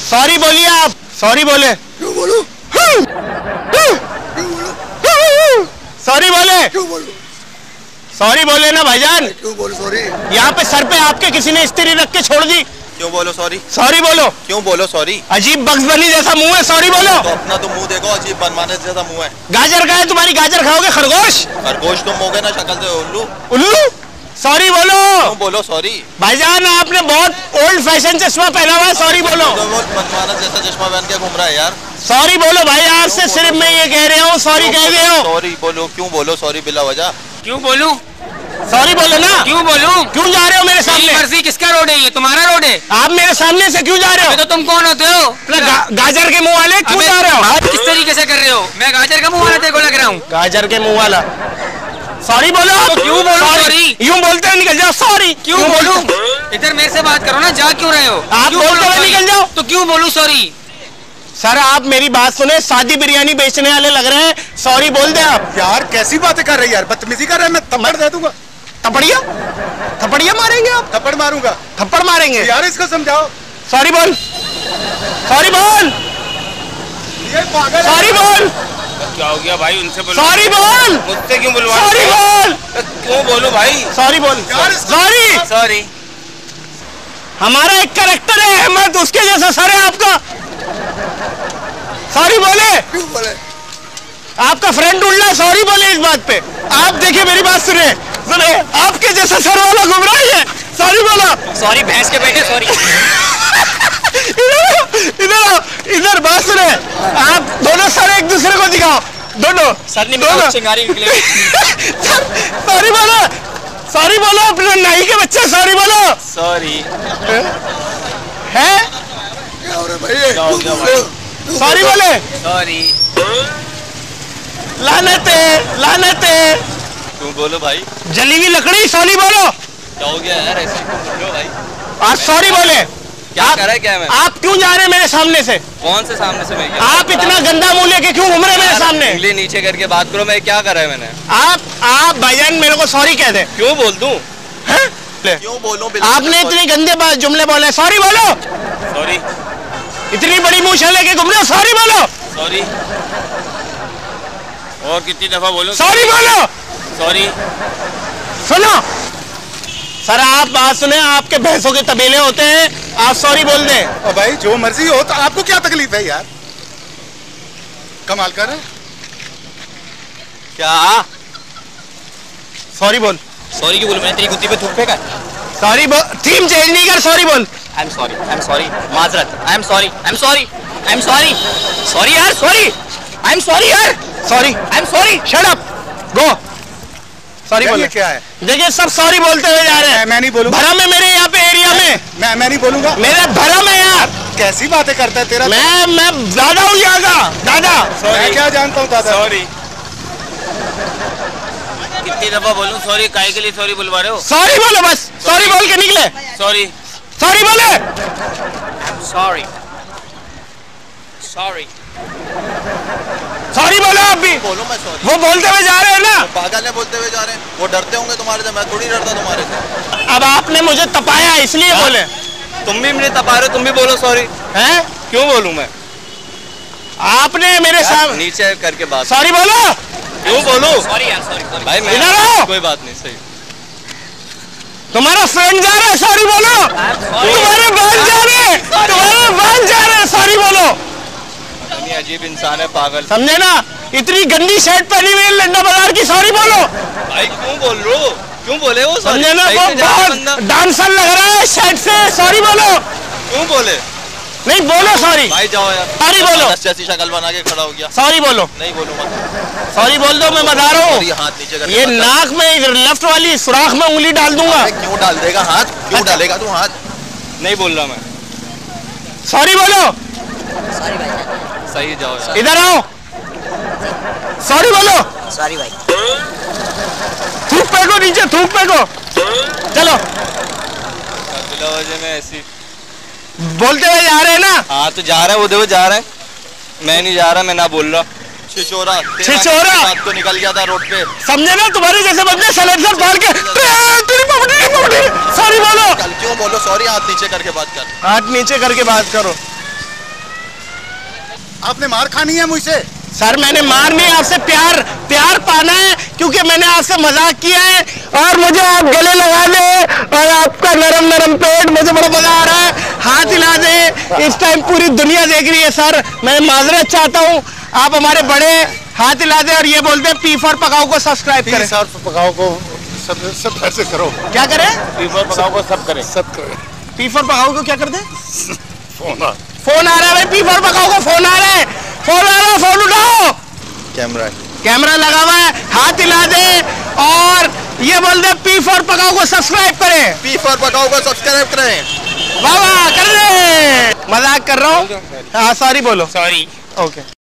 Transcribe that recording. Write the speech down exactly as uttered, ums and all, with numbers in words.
Sorry बोलिए आप, sorry बोले। क्यों बोलूं? सॉरी बोले। क्यों बोलूं? सॉरी बोले ना भाईजान। क्यों बोलूं सॉरी? यहाँ पे सर पे आपके किसी ने स्त्री रख के छोड़ दी। क्यों बोलो सॉरी? सॉरी बोलो। क्यों बोलो सॉरी? अजीब बक्स बनी जैसा मुंह है, सॉरी बोलो। तो अपना तो मुंह देखो, अजीब बनवाने जैसा मुंह है। गाजर का है तुम्हारी, गाजर खाओगे? खरगोश खरगोश तुम हो गए ना शक्ल से, उल्लू। उल्लू। सॉरी बोलो। क्यों बोलो सॉरी? भाईजान आपने बहुत ओल्ड फैशन चश्मा पहना हुआ है, सॉरी बोलो। बनवाना जैसा चश्मा पहन के घूम रहा है यार। सॉरी बोलो भाई, आपसे सिर्फ मैं ये कह रहा हूँ, सॉरी कह रहे हो। सॉरी बोलो। क्यों बोलो सॉरी बिला वजह? क्यों बोलूं? सॉरी बोलो ना। क्यों बोलूं? क्यों जा रहे हो मेरे सामने? मर्जी, किसका रोड है ये? तुम्हारा रोड है। आप मेरे सामने से क्यों जा रहे हो? तो तुम कौन होते हो? गा, गाजर के मुंह वाले क्यों जा रहे हो? आप किस तरीके से कर रहे हो? मैं गाजर का मुंह वाला तेरे को लग रहा हूँ? गाजर के मुंह वाला। सॉरी बोलो। तो क्यों बोलो सॉरी? यूं बोलते हुए निकल जाओ, सॉरी। क्यों बोलूं? इधर मेरे से बात करो ना, जा क्यों रहे हो? आप बोलते हुए निकल जाओ। तो क्यों बोलूं सॉरी? सर आप मेरी बात सुने, सादी बिरयानी बेचने वाले लग रहे हैं, सॉरी बोल दे आप। यार कैसी बातें कर रही है यार, बदतमीजी कर रहा है। मैं थप्पड़ दे दूंगा। थप्पड़िया थप्पड़िया मारेंगे आप? थप्पड़ मारूंगा। थप्पड़ मारेंगे यार इसको समझाओ। सॉरी बोल, सॉरी बोल, ये पागल है। सॉरी बोल। क्या हो गया भाई? उनसे बोलो। सॉरी बोल। मुझसे क्यों बुलवा? सॉरी बोल। क्यों बोलूं भाई? सॉरी बोल। सॉरी। सॉरी। हमारा एक कैरेक्टर है अहमद, उसके जैसा सर है आपका। सॉरी बोले। क्यों बोले? आपका फ्रेंड उल्ला, सॉरी बोले इस बात पे। आप देखिए मेरी बात सुने, सुने आपके जैसा सर वाला घूम रहा है, सॉरी बोला। सॉरी भैंस के बेटे, सॉरी। इधर इधर इधर बात सुने, आप दोनों सर एक दूसरे को दिखाओ, दोनों सर ने दोनों चिंगारी निकले। सॉरी बोलो, सॉरी बोलो, अपने नाई के बच्चे सॉरी बोलो। सॉरी है? क्या हो रहा है भाई? सॉरी बोले। सॉरी। लानते लानते। क्यों बोलो भाई? जली हुई लकड़ी, सॉरी बोलो। क्या हो गया यार, ऐसे क्यों बोल रहे हो भाई? आज सॉरी बोले। क्या कर रहा है? क्या मैं? आप क्यों जा रहे हैं मेरे सामने से? कौन से सामने से? मैं क्या? आप इतना गंदा मुंह लेके क्यों घूम रहे हैं मेरे सामने? उंगली नीचे करके बात करो। मैं क्या कर रहा है मैंने? आप आप भाईजान मेरे को सॉरी कह दे। क्यों बोल दूं? हैं? क्यों बोलूं? आपने इतने गंदे बात जुमले बोले, सॉरी बोलो। सॉरी। इतनी बड़ी मूछें लेके घूम रहे हो, सॉरी बोलो। सॉरी। और कितनी दफा बोलूं? सॉरी बोलो। सॉरी। सुनो सर, आप बात सुने, आपके भैंसों के तबेले होते हैं, आप सॉरी बोल दें। और भाई जो मर्जी हो, तो आपको क्या तकलीफ है यार? कमाल कर रहे हैं। क्या? सॉरी बोल। सॉरी क्यों बोलूं? मैंने तेरी कुत्ती पे थूक फेंका। सॉरी बोल, थीम चेंज नहीं कर, सॉरी बोल। I am sorry, I am sorry, माजरत, I am sorry, I am sorry, I am sorry, sorry यार, सॉरी, आई एम सॉरी यार, sorry, I am sorry, shut up, go. Sorry बोले। क्या है? देखिए सब सॉरी बोलते हुए जा रहे हैं। मैं नहीं बोलूंगा। भरम है मेरे यहाँ पे एरिया में। मैं मैं नहीं बोलूंगा। मेरा भरम है यार। कैसी बातें करता है तेरा? मैं मैं दादा हूँ यहाँ का, दादा। मैं क्या जानता हूँ दादा? सॉरी। कितनी दफा बोलूं सॉरी? काहे के लिए सॉरी बुलवा रहे हो? सॉरी बोलो बस, सॉरी बोल के निकले। सॉरी। सॉरी बोले। सॉरी, सॉरी, सॉरी बोलो आप भी। बोलो मैं सॉरी। वो बोलते हुए जा रहे हैं ना। पागल है, बोलते हुए जा रहे हैं। वो डरते होंगे तुम्हारे से, मैं थोड़ी डरता तुम्हारे से। अब आपने मुझे तपाया इसलिए बोले। तुम भी मुझे तपा रहे हो, तुम भी बोलो सॉरी। हैं? क्यों बोलूं मैं? आपने मेरे सामने नीचे करके बात। सॉरी बोलो। क्यों बोलूं? सॉरी यार, सॉरी भाई मैं इधर आओ। कोई बात नहीं, सही। तुम्हारा फ्रेंड जा रहा है, सॉरी बोलो। तुम्हारे बाल जा रहे हैं, तुम्हारे बाल जा रहे हैं, सॉरी बोलो। इतनी अजीब इंसान है, पागल। समझे ना? इतनी गंदी शर्ट पहनी हुई लंडा बाजार की, सॉरी बोलो। भाई क्यों बोल रहे हो? क्यों बोले वो? समझे ना? वो बहुत डांसर लग रहा है शर्ट से, सॉरी बोलो। क्यों बोले? नहीं बोलो सॉरी। भाई जाओ यार। सॉरी बोलो। जैसी शक्ल बना के खड़ा हो गया। सॉरी बोलो। नहीं बोलूंगा। सॉरी बोल दो, मैं बता रहा हूँ। ये हाथ नीचे कर। ये नाक में लेफ्ट वाली सुराख में उंगली डाल दूंगा। क्यों डाल देगा हाथ? क्यों डालेगा तू हाथ? नहीं बोल रहा मैं। सॉरी बोलो। सॉरी भाई। सही जाओ यार। इधर आओ। सॉरी बोलो। सॉरी भाई। थूक फेंको नीचे, थूक फेंको। चलो। बिला वजह में ऐसी बोलते हुए जा रहे हैं ना। हाँ तो जा रहा है, वो देखो जा रहा है। मैं नहीं जा रहा, मैं ना बोल रहा। छिछोरा छिछोरा बात तो निकल गया था रोड पे। समझे ना? तुम्हारे जैसे बंदे सलेंसर फाड़ के सॉरी बोलो। कल क्यों बोलो सॉरी? हाथ नीचे करके बात कर। हाथ नीचे करके बात करो। आपने मार खानी है मुझसे? सर मैंने मार नहीं, आपसे प्यार प्यार पाना है, क्योंकि मैंने आपसे मजाक किया है और मुझे आप गले लगा दे और आपका नरम नरम पेट, मुझे बड़ा मजा आ रहा है, हाथ हिला दे। इस टाइम पूरी दुनिया देख रही है सर, मैं माजरत चाहता हूँ, आप हमारे बड़े हाथ हिला दे और ये बोलते हैं पी फॉर पकाओ को सब्सक्राइब करें। सर पकाओ को सब सब ऐसे करो। क्या करें? पी फॉर पकाओ को सब करें। सब करें। पी फॉर पकाओ को क्या कर दे? फोन आ फोन आ रहा है भाई, पी फॉर पकाओ को फोन आ रहा है, फोन आ रहा है, फोन उठाओ। कैमरा कैमरा लगा हुआ है, हाथ हिला दे और ये बोल दे पी फॉर पकाओ को सब्सक्राइब करें। पी फॉर पकाओ को सब्सक्राइब करें। वाह वाह कर दे, मजाक कर रहा हूँ। हाँ सॉरी बोलो। सॉरी। ओके।